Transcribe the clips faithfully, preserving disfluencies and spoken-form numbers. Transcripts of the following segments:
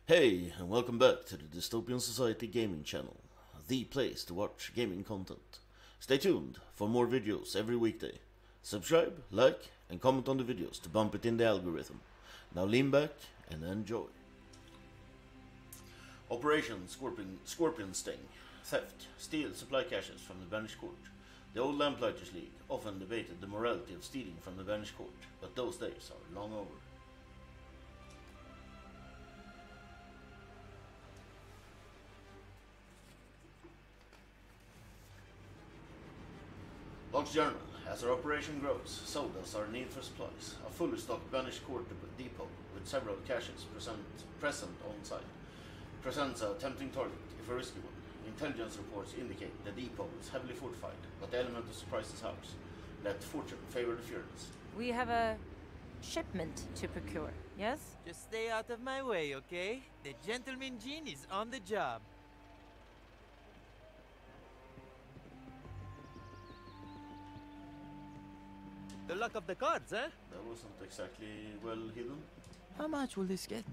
Hey, and welcome back to the Dystopian Society Gaming channel, the place to watch gaming content. Stay tuned for more videos every weekday. Subscribe, like, and comment on the videos to bump it in the algorithm. Now lean back and enjoy. Operation Scorpion, Scorpion Sting. Theft. Steal supply caches from the banished court. The old Lamplighters League often debated the morality of stealing from the banished court, but those days are long over. Log's journal. As our operation grows, so does our need for supplies. A fully stocked banished court depot with several caches present, present on site presents a tempting target, if a risky one. Intelligence reports indicate the depot is heavily fortified, but the element of surprise is ours. Let fortune favor the fearless. We have a shipment to procure, yes? Just stay out of my way, okay? The gentleman Jean is on the job. The luck of the cards, eh? That wasn't exactly well hidden. How much will this get me?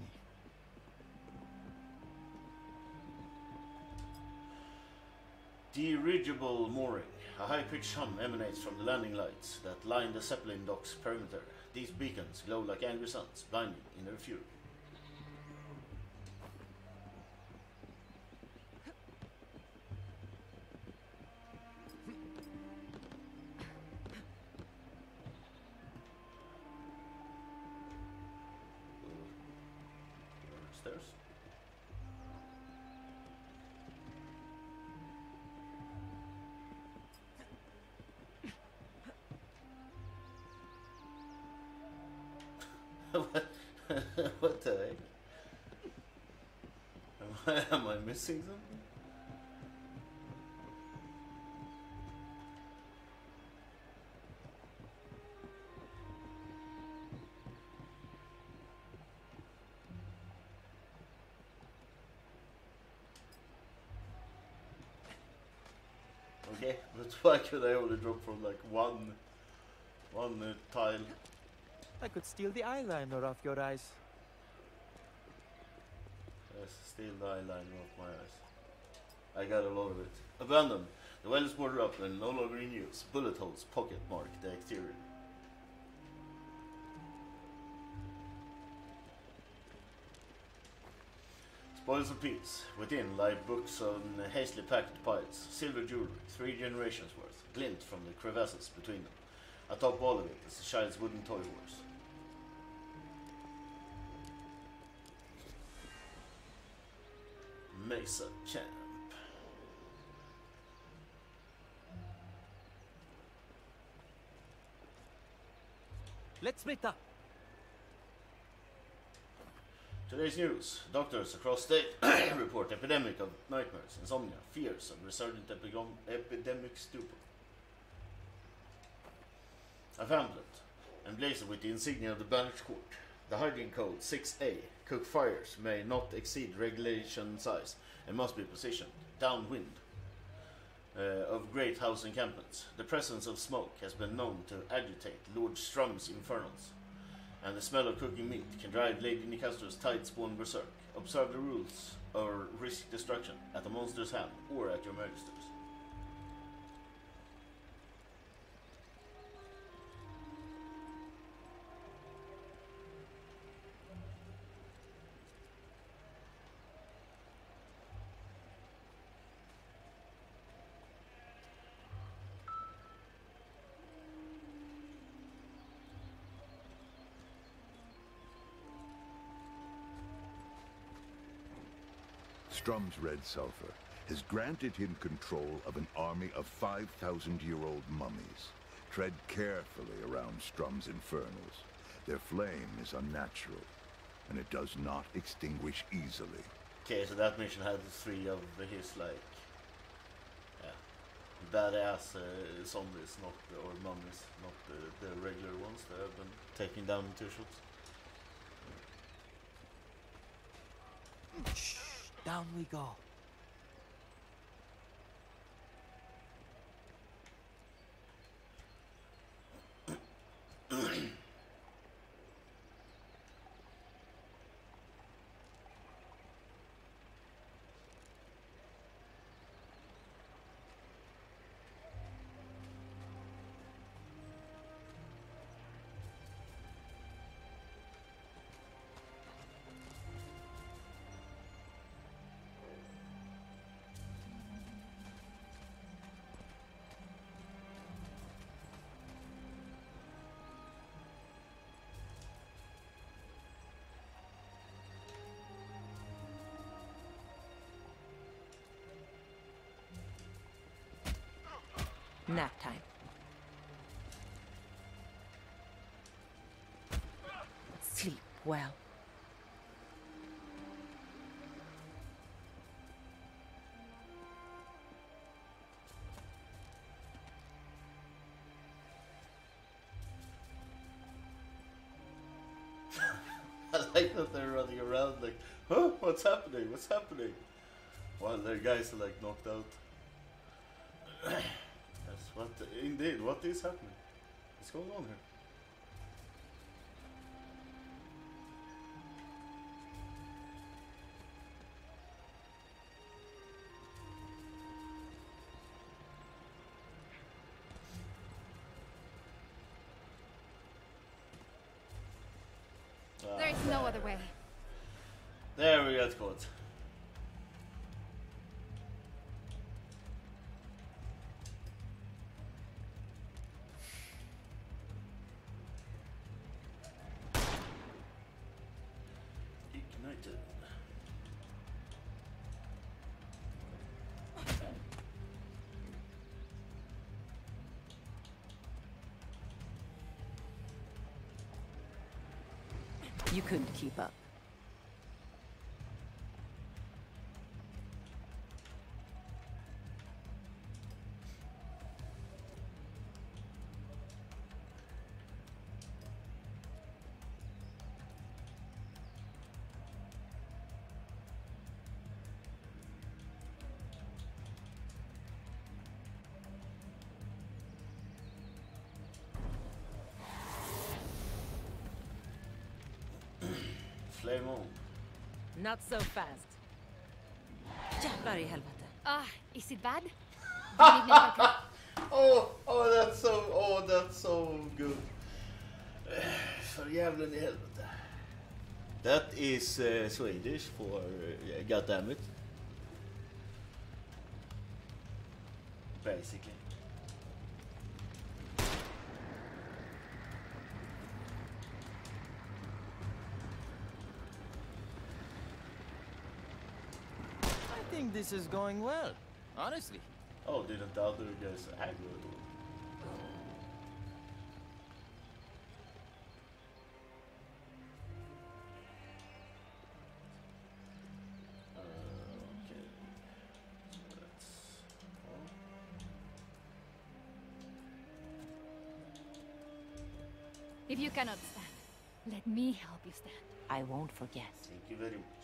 Dirigible mooring. A high-pitched hum emanates from the landing lights that line the Zeppelin dock's perimeter. These beacons glow like angry suns, blinding in their fury. Stairs. what? What the heck? Am I, am I missing something? Okay, but why could I only drop from like one, one uh, tile? I could steal the eyeliner off your eyes. Yes, steal the eyeliner off my eyes. I got a lot of it. Abandoned. The well is boarded up and no longer in use. Bullet holes pocket mark the exterior. Spoils of peace. Within lie books on hastily packed piles. Silver jewelry, three generations worth, glint from the crevasses between them. Atop all of it is a child's wooden toy horse. Mesa Champ. Let's meet up. Today's news. Doctors across state report epidemic of nightmares, insomnia, fears of resurgent epidemic stupor. A pamphlet, emblazoned with the insignia of the banished court. The hygiene code six A. Cook fires may not exceed regulation size and must be positioned downwind uh, of great house encampments. The presence of smoke has been known to agitate Lord Strum's infernals, and the smell of cooking meat can drive Lady Nicastra's tide spawn berserk. Observe the rules or risk destruction at a monster's hand or at your magister's. Strum's red sulfur has granted him control of an army of five thousand year old mummies. Tread carefully around Strum's infernals. Their flame is unnatural, and it does not extinguish easily. Okay, so that mission had three of his, like, yeah, badass uh, zombies, not or mummies, not the, the regular ones that have been taken down in two shots. Shh, down we go. Nap time. Sleep well. I like that they're running around like, huh? What's happening? What's happening? While their guys are like knocked out. That's what, indeed, what is happening? What's going on here? There is no other way. There we got caught. Ignited. You couldn't keep up. Flame on. Not so fast. Jävlar i helvete. Ah, is it bad? Do you need me to help Oh, oh, that's so, oh, that's so good. För jävlen i helvete. That is uh, Swedish for uh, goddammit. Basically. I think this is going well, honestly. Oh, didn't the other guys aggro it? Uh, okay. So that's... Oh. If you cannot stand, let me help you stand. I won't forget. Thank you very much.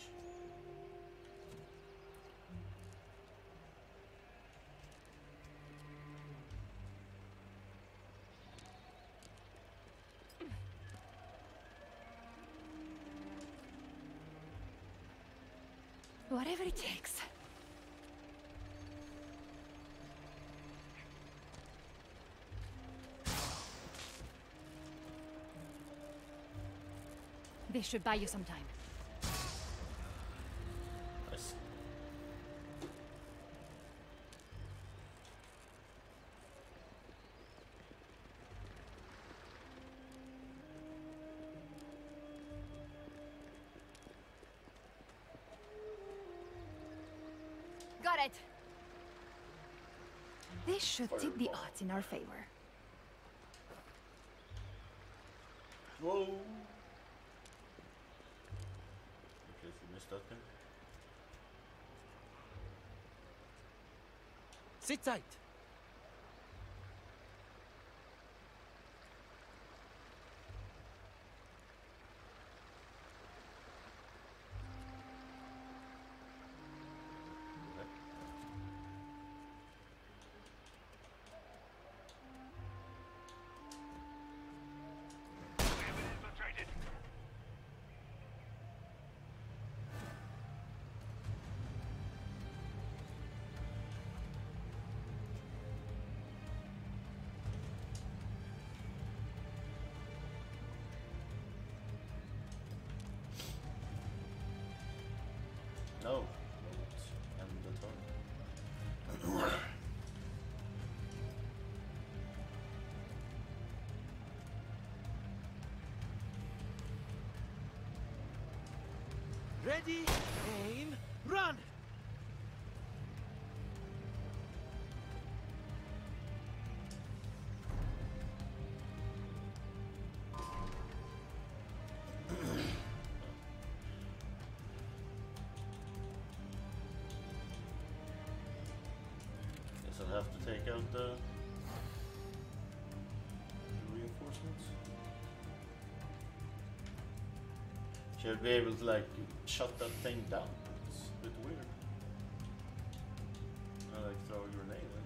Whatever it takes. This should buy you some time. Nice. Got it. This should tip the odds in our favor. Whoa. Okay, so missed that thing. Sit tight. No. And the turn. Ready, aim, run! have to take out the reinforcements. Should be able to like shut that thing down. It's a bit weird. I like throw a grenade at it.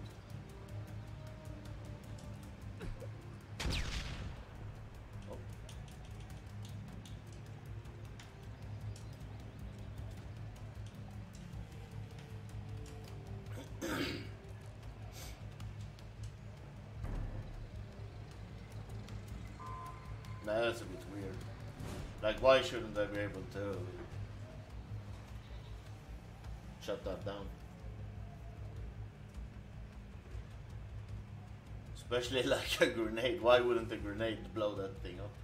Oh. Nah, that's a bit weird. Like, why shouldn't I be able to shut that down? Especially like a grenade. Why wouldn't a grenade blow that thing up?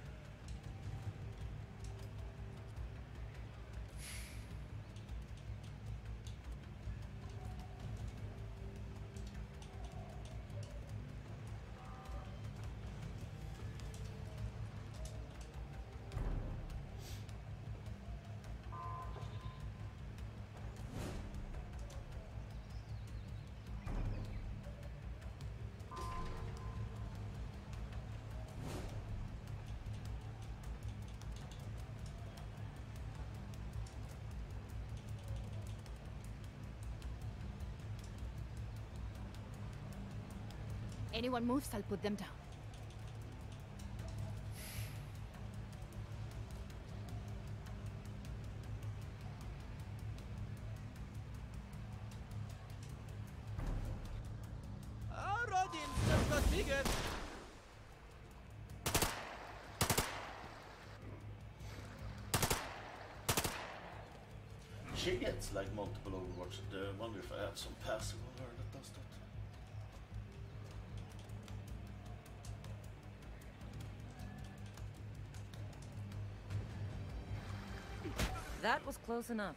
Anyone moves, I'll put them down. Our audience just got bigger. She gets like multiple Overwatch. I wonder if I have some passive on her that does that. That was close enough.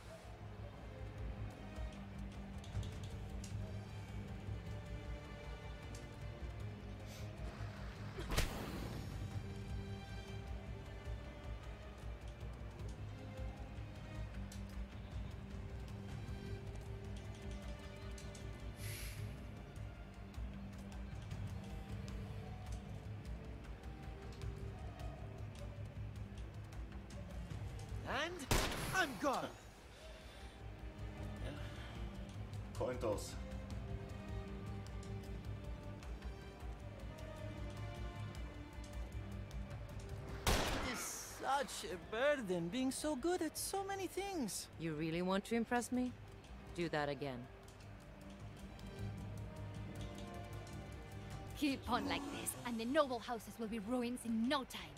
And I'm gone. Yeah. Coin toss. It is such a burden being so good at so many things. You really want to impress me? Do that again. Keep on like this, and the noble houses will be ruins in no time.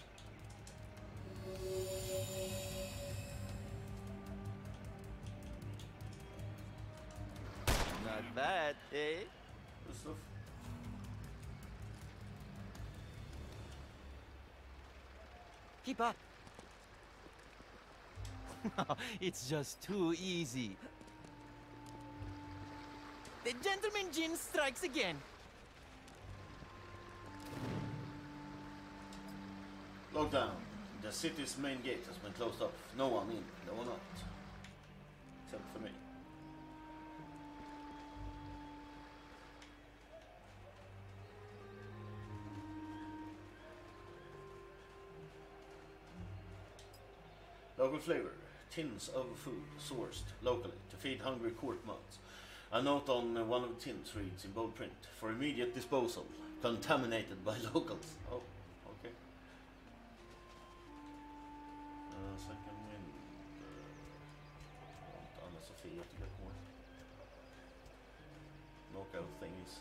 Not bad, eh? Good stuff. Keep up. It's just too easy. The gentleman Jin strikes again. Lockdown. The city's main gate has been closed off. No one in, no one out. Except for me. Local flavor. Tins of food sourced locally to feed hungry court mounts. A note on uh, one of the tins reads in bold print, for immediate disposal, contaminated by locals. Oh, okay. Uh, second wind. Uh, I want Anna Sofia to get more knockout thingies.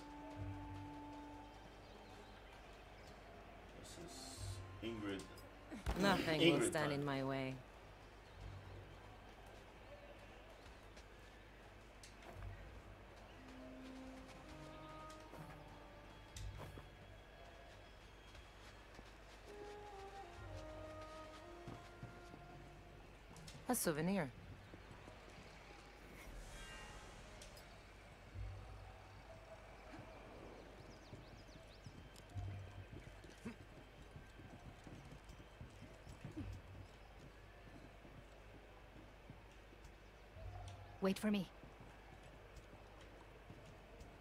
This is Ingrid. Nothing Ingrid will stand time. in my way. A souvenir. Wait for me.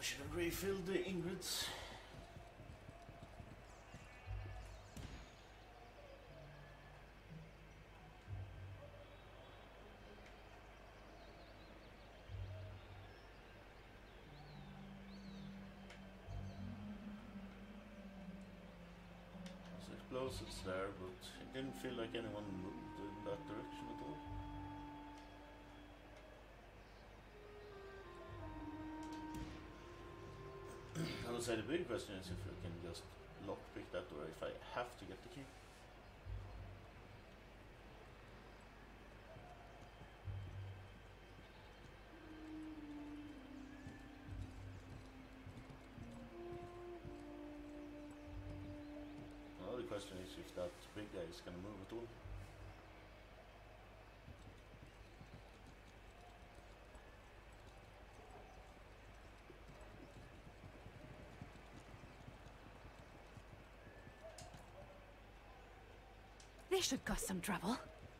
should have refilled the Ingrid's. There's explosives there, but it didn't feel like anyone moved in that direction at all. I would say the big question is if we can just lockpick that or if I have to get the key. Well, the question is if that big guy is gonna move at all. This should cause some trouble.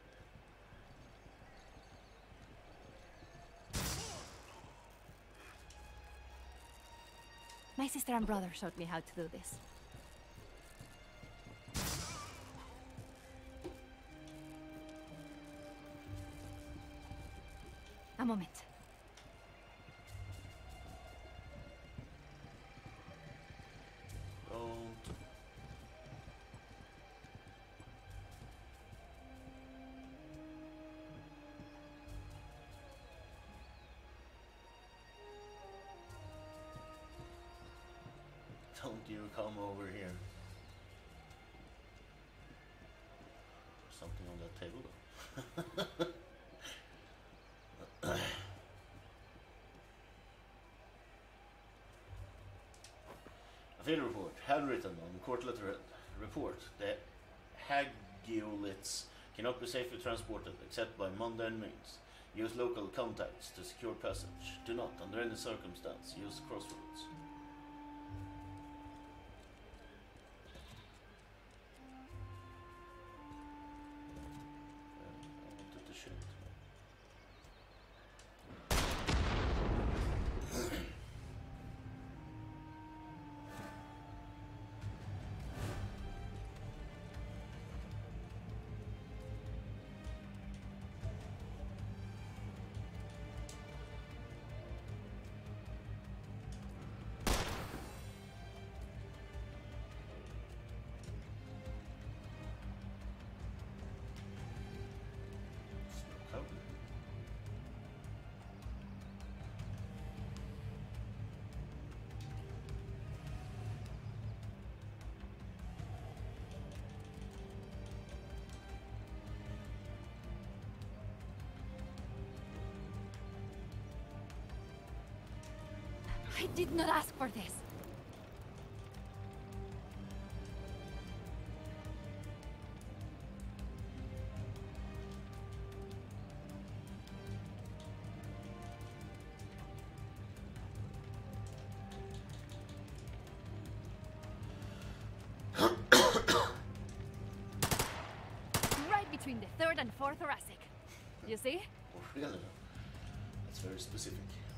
My sister and brother showed me how to do this. A moment. Don't. Don't you come over here. Something on that table though. A field report, handwritten on court letterhead. Report: the Hagioliths cannot be safely transported except by mundane means. Use local contacts to secure passage. Do not, under any circumstance, use crossroads. I wanted to shoot. Cover. I did not ask for this. Right between the third and fourth thoracic. You see? Oh, really? That's very specific.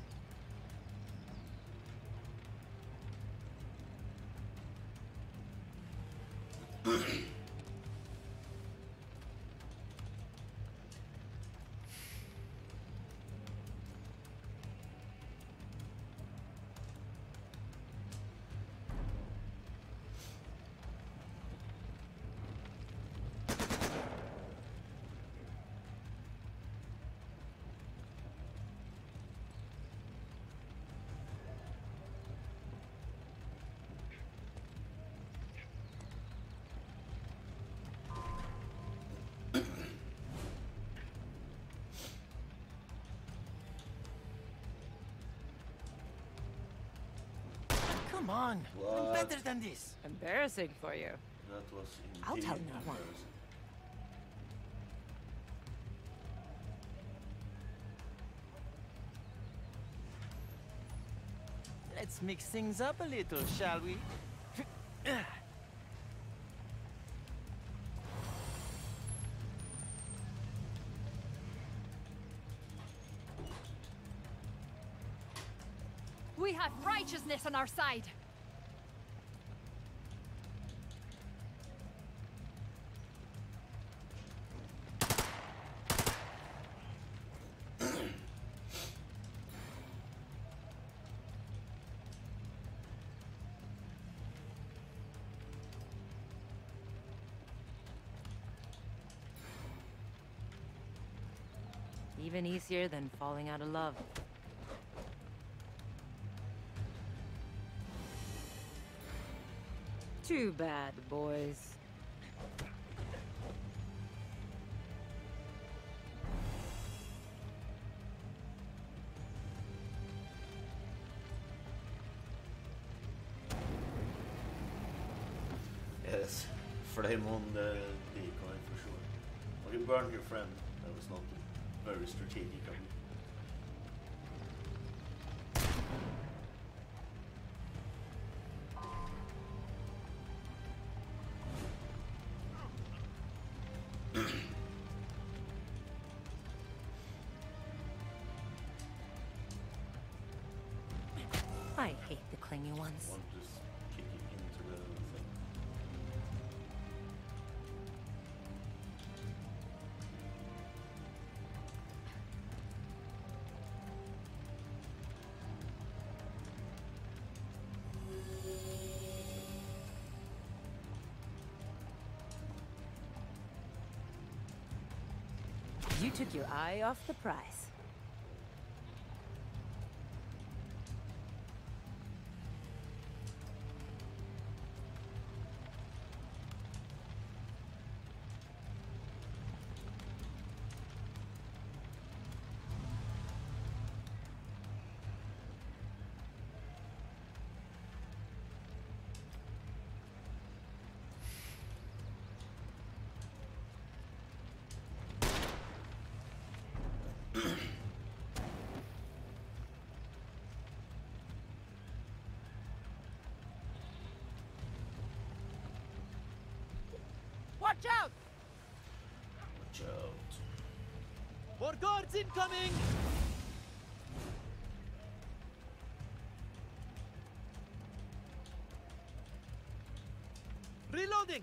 Come on, I'm What? better than this. Embarrassing for you. That was I'll indeed tell no one. embarrassing. Let's mix things up a little, shall we? We have righteousness on our side. Even easier than falling out of love. Too bad, boys. Yes, flame on the decoy for sure. Well, you burned your friend. That was not very strategic of you. I hate the clingy ones. One just kicking into the thing. You took your eye off the prize. Watch out! Watch out. More guards incoming! Reloading!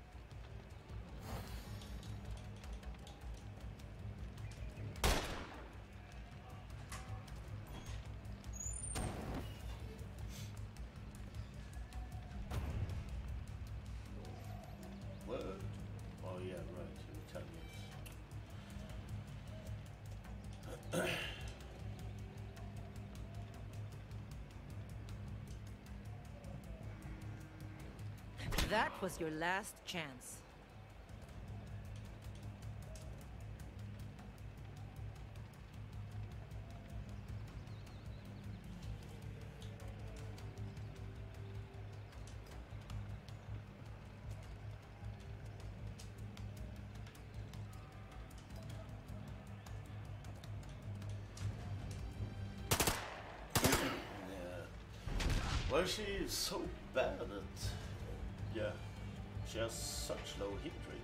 What? Oh yeah, right. You were telling me. That was your last chance. Why is she so bad at... Yeah, she has such low hit rate.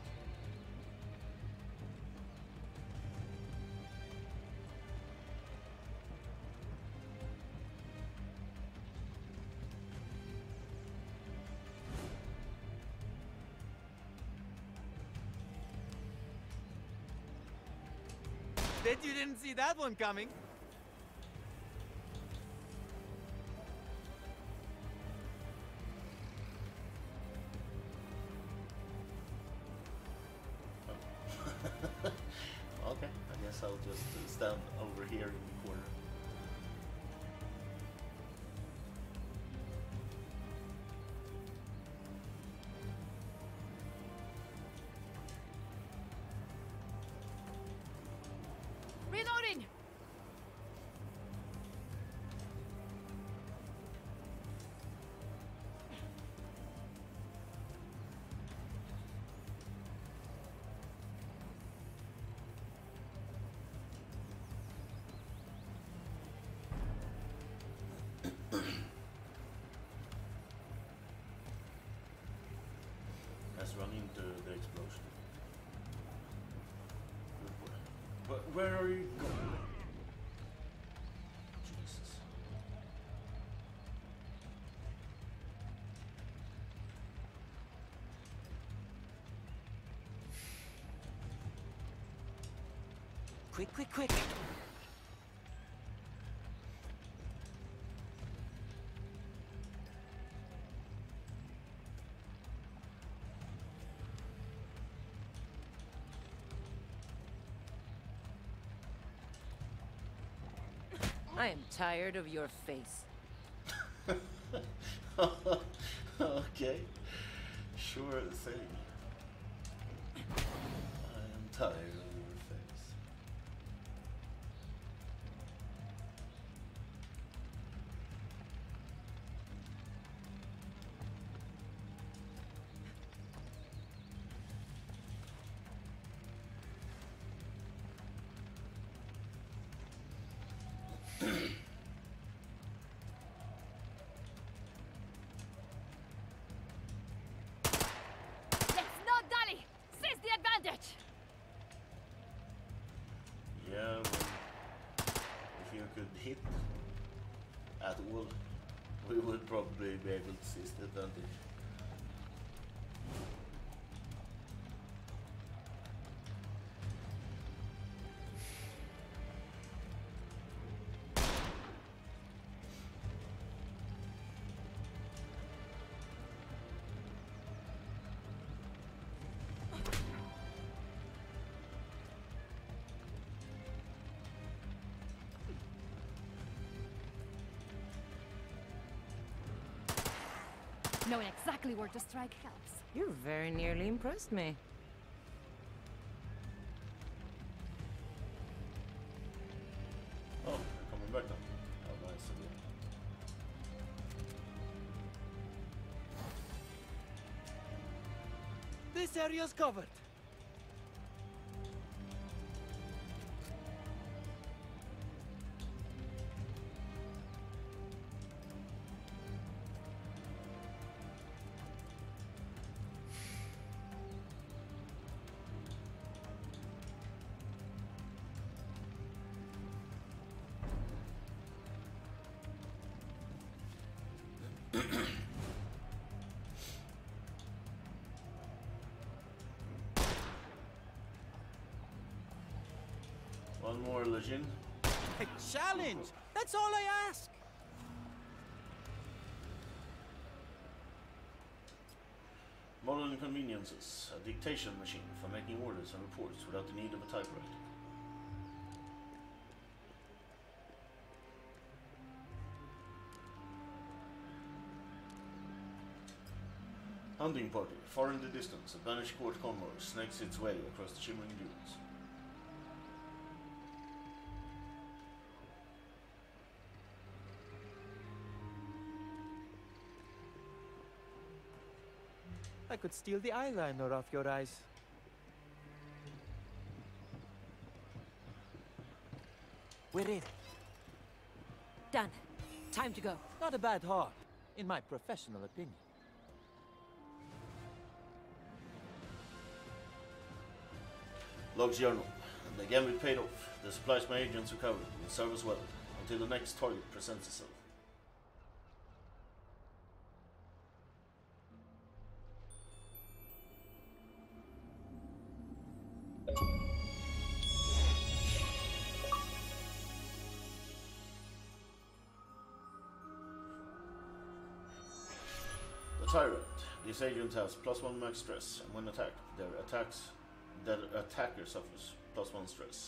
Bet you didn't see that one coming. Okay, I guess I'll just uh, stand over here in the corner. Reloading! Let's run into the explosion. But where are you going? Jesus. Quick, quick, quick. I am tired of your face. Okay, sure thing. I am tired of your face. Let's not dally! Seize the advantage! Yeah, well, if you could hit at all, we would probably be able to seize the advantage. Knowing exactly where to strike helps. You very nearly impressed me. Oh, they're coming back now. How nice of you. This area's covered. One more legend. A challenge! That's all I ask! Modern conveniences. A dictation machine for making orders and reports without the need of a typewriter. Hunting party. Far in the distance, a banished court convoy snakes its way across the shimmering dunes. I could steal the eyeliner off your eyes. We're in. Done. Time to go. Not a bad haul, in my professional opinion. Log's journal. And the gambit paid off. The supplies my agents recovered will serve us well until the next target presents itself. The Tyrant. This agent has plus one max stress, and when attacked, their attacks their attacker suffers plus one stress.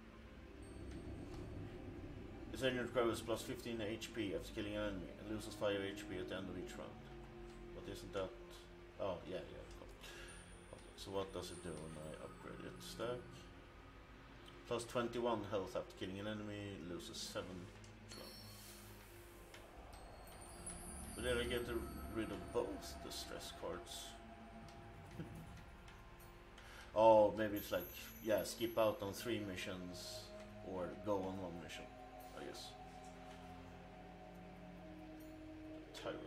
This agent recovers plus fifteen H P after killing an enemy and loses five H P at the end of each round. But isn't that... Oh, yeah, yeah. Okay, so what does it do when I upgrade it? Stack. Plus twenty-one health after killing an enemy, loses seven. But then I get rid of both the stress cards. Oh, maybe it's like, yeah, skip out on three missions or go on one mission, I guess. Tyrant.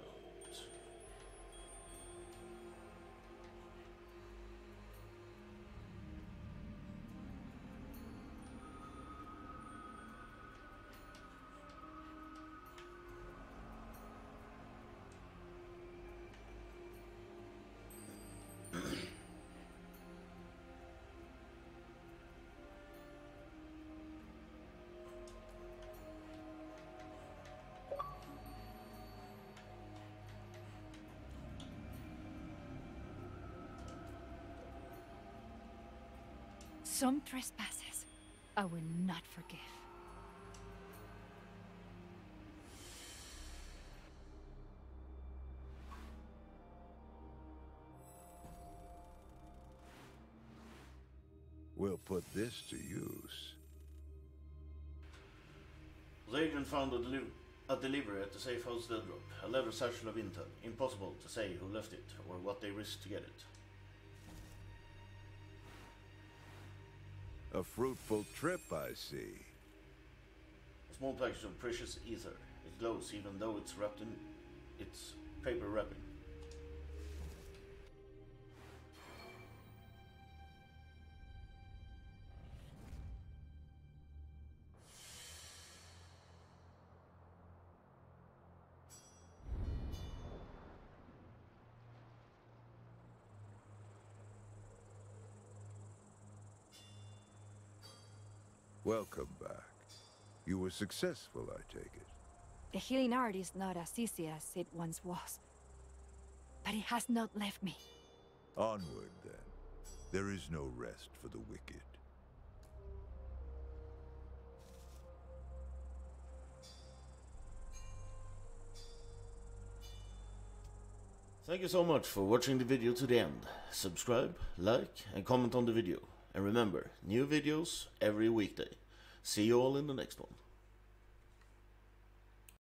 Some trespasses I will not forgive. We'll put this to use. The agent found a, deli a delivery at the safe house dead drop. A leather satchel of intel. Impossible to say who left it or what they risked to get it. A fruitful trip, I see. A small package of precious ether. It glows even though it's wrapped in its paper wrapping. Welcome back. You were successful, I take it. The healing art is not as easy as it once was. But it has not left me. Onward, then. There is no rest for the wicked. Thank you so much for watching the video to the end. Subscribe, like and comment on the video. And remember, new videos every weekday. See you all in the next one.